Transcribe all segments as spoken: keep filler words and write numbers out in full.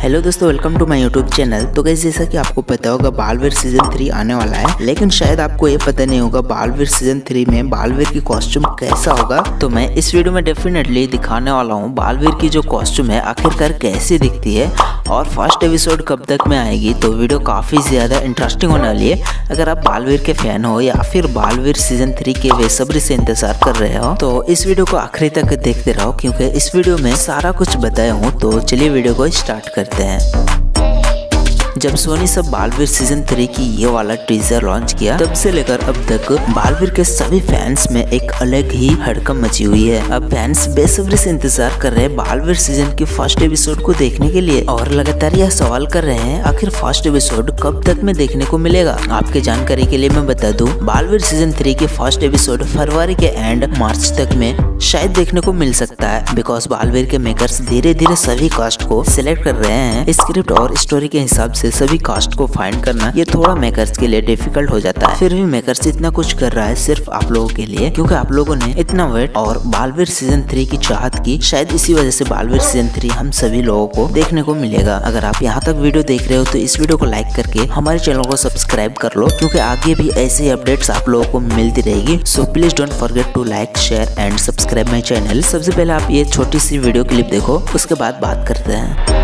Hello दोस्तों, welcome to my YouTube channel. तो guys, जैसा कि आपको पता होगा बालवीर सीजन थ्री आने वाला है, लेकिन शायद आपको ये पता नहीं होगा बालवीर सीजन थ्री में बालवीर की कॉस्ट्यूम कैसा होगा। तो मैं इस वीडियो में डेफिनेटली दिखाने वाला हूँ बालवीर की जो कॉस्ट्यूम है आखिरकार कैसी दिखती है और फर्स्ट एपिसोड कब तक में आएगी। तो वीडियो काफ़ी ज़्यादा इंटरेस्टिंग होने वाली है। अगर आप बालवीर के फैन हो या फिर बालवीर सीजन थ्री के बेसब्री से इंतजार कर रहे हो तो इस वीडियो को आखिरी तक देखते रहो, क्योंकि इस वीडियो में सारा कुछ बताया हूँ। तो चलिए वीडियो को स्टार्ट करते हैं। जब सोनी सब बालवीर सीजन थ्री की ये वाला टीजर लॉन्च किया, तब से लेकर अब तक बालवीर के सभी फैंस में एक अलग ही हड़कंप मची हुई है। अब फैंस बेसब्री से इंतजार कर रहे हैं बालवीर सीजन के फर्स्ट एपिसोड को देखने के लिए और लगातार यह सवाल कर रहे हैं आखिर फर्स्ट एपिसोड कब तक में देखने को मिलेगा। आपके जानकारी के लिए मैं बता दूं, बालवीर सीजन थ्री के फर्स्ट एपिसोड फरवरी के एंड मार्च तक में शायद देखने को मिल सकता है, बिकॉज बालवीर के मेकर्स धीरे धीरे सभी कास्ट को सिलेक्ट कर रहे हैं। स्क्रिप्ट और स्टोरी के हिसाब से सभी कास्ट को फाइंड करना ये थोड़ा मेकर्स के लिए डिफिकल्ट हो जाता है। फिर भी मेकर्स इतना कुछ कर रहा है सिर्फ आप लोगों के लिए, क्योंकि आप लोगों ने इतना वेट और बालवीर सीजन थ्री की चाहत की। शायद इसी वजह से बालवीर सीजन थ्री हम सभी लोगों को देखने को मिलेगा। अगर आप यहाँ तक वीडियो देख रहे हो तो इस वीडियो को लाइक करके हमारे चैनल को सब्सक्राइब कर लो, क्योंकि आगे भी ऐसे अपडेट्स आप लोगों को मिलती रहेगी। So please don't forget to like, share and subscribe my channel. सबसे पहले आप ये छोटी सी वीडियो क्लिप देखो, उसके बाद बात करते हैं।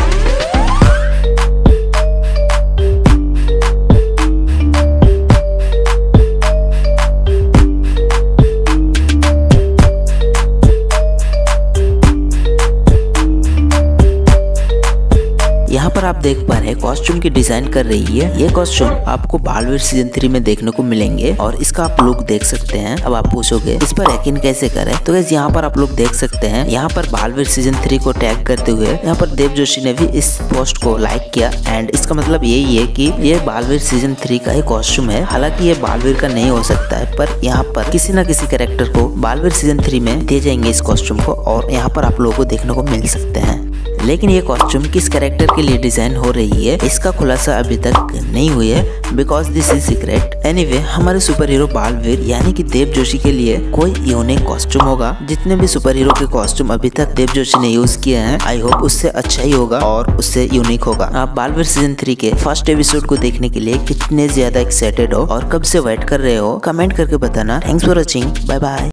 यहाँ पर आप देख पा रहे हैं कॉस्ट्यूम की डिजाइन कर रही है। ये कॉस्ट्यूम आपको बालवीर सीजन थ्री में देखने को मिलेंगे और इसका आप लुक देख सकते हैं। अब आप पूछोगे इस पर यकीन कैसे करें, तो गाइस यहाँ पर आप लोग देख सकते हैं, यहाँ पर बालवीर सीजन थ्री को टैग करते हुए यहाँ पर देव जोशी ने भी इस पोस्ट को लाइक किया। एंड इसका मतलब यही है कि ये बालवीर सीजन थ्री का ही कॉस्ट्यूम है। हालांकि ये बालवीर का नहीं हो सकता है, पर यहाँ पर किसी न किसी कैरेक्टर को बालवीर सीजन थ्री में दे जाएंगे इस कॉस्ट्यूम को और यहाँ पर आप लोगों को देखने को मिल सकते हैं। लेकिन ये कॉस्ट्यूम किस कैरेक्टर के लिए डिजाइन हो रही है इसका खुलासा अभी तक नहीं हुई है, because this is secret. Anyway, हमारे सुपर हीरो बालवीर यानी कि देव जोशी के लिए कोई यूनिक कॉस्ट्यूम होगा। जितने भी सुपर हीरो के कॉस्ट्यूम अभी तक देव जोशी ने यूज किए हैं, आई होप उससे अच्छा ही होगा और उससे यूनिक होगा। आप बालवीर सीजन थ्री के फर्स्ट एपिसोड को देखने के लिए कितने ज्यादा एक्साइटेड हो और कब से वेट कर रहे हो, कमेंट करके बताना। Thanks for watching, bye bye.